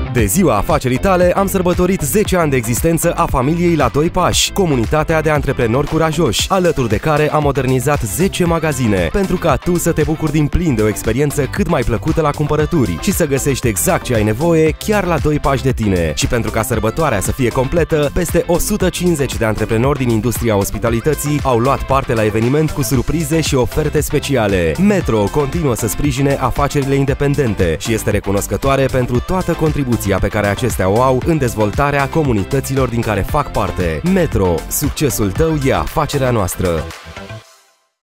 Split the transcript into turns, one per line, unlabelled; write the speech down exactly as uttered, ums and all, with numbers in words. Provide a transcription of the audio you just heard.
De ziua afacerii tale am sărbătorit zece ani de existență a familiei La Doi Pași, comunitatea de antreprenori curajoși, alături de care am modernizat zece magazine, pentru ca tu să te bucuri din plin de o experiență cât mai plăcută la cumpărături și să găsești exact ce ai nevoie chiar la doi pași de tine. Și pentru ca sărbătoarea să fie completă, peste o sută cincizeci de antreprenori din industria ospitalității au luat parte la eveniment cu surprize și oferte speciale. Metro continuă să sprijine afacerile independente și este recunoscătoare pentru toată contribuția pe care acestea o au în dezvoltarea comunităților din care fac parte. Metro, succesul tău e afacerea noastră!